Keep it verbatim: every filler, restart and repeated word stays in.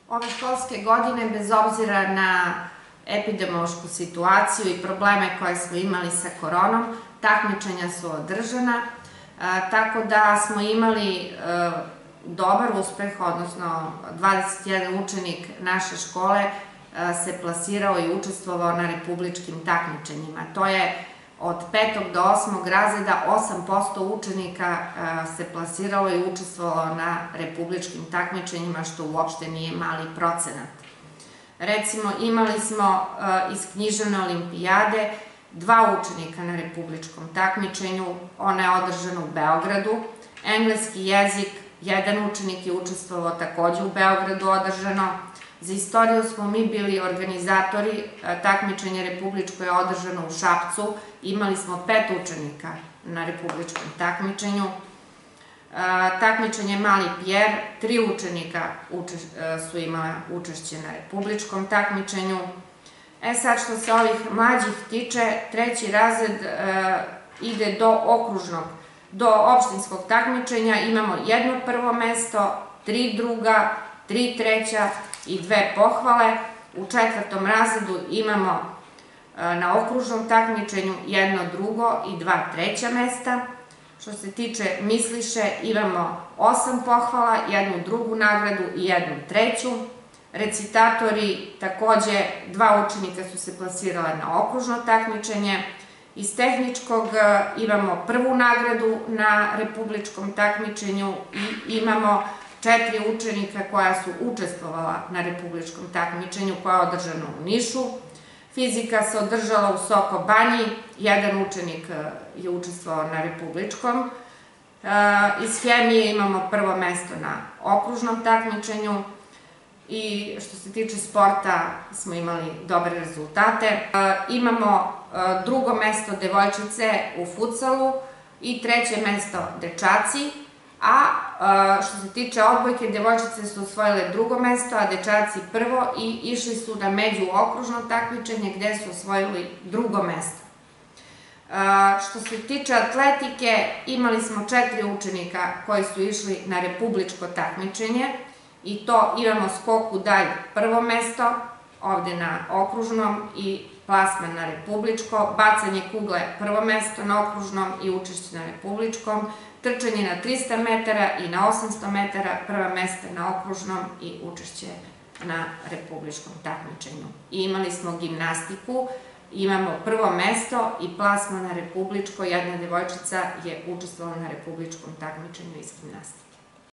Ove školske godine, bez obzira na epidemiološku situaciju i probleme koje smo imali sa koronom, takmičenja su održana, tako da smo imali dobar uspeh, odnosno dvadeset jedan učenik naše škole se plasirao i učestvovao na republičkim takmičenjima. To je od petog do osmog razreda osam posto učenika se plasiralo i učestvovalo na republičkim takmičenjima, što uopšte nije mali procenat. Recimo, imali smo iz književne olimpijade dva učenika na republičkom takmičenju, ona je održana u Beogradu. Engleski jezik, jedan učenik je učestvovao takođe u Beogradu održano. Za istoriju smo mi bili organizatori, takmičenje republičko je održano u Šapcu, imali smo pet učenika na republičkom takmičenju. Takmičenje Mali Pjer, tri učenika su imala učešće na republičkom takmičenju. E sad, što se ovih mlađih tiče, treći razred ide do okružnog, do opštinskog takmičenja, imamo jedno prvo mesto, tri druga, tri treća i dve pohvale. U četvrtom razredu imamo na okružnom takmičenju jedno drugo i dva treća mesta. Što se tiče misliše, imamo osam pohvala, jednu drugu nagradu i jednu treću. Recitatori, takođe dva učenika su se plasirala na okružno takmičenje. Iz tehničkog imamo prvu nagradu na republičkom takmičenju i imamo četiri učenika koja su učestvovala na republičkom takmičenju koja je održano u Nišu. Fizika se održala u Soko Banji, jedan učenik je učestvovao na republičkom. Iz hemije imamo prvo mesto na okružnom takmičenju i što se tiče sporta smo imali dobre rezultate. Imamo drugo mesto devojčice u futsalu i treće mesto dečaci, a što se tiče odbojke, devojčice su osvojile drugo mesto, a dečaci prvo i išli su na međuokružno takmičenje gde su osvojili drugo mesto. Što se tiče atletike, imali smo četiri učenika koji su išli na republičko takmičenje i to imamo skok u dalj prvo mesto, ovde na okružnom i plasman na republičko, bacanje kugle prvo mesto na okružnom i učešće na republičkom, trčanje na trista metara i na osamsto metara, prva mesta na okružnom i učešće na republičkom takmičenju. I imali smo gimnastiku, imamo prvo mesto i plasman na republičko, jedna devojčica je učestvovala na republičkom takmičenju iz gimnastike.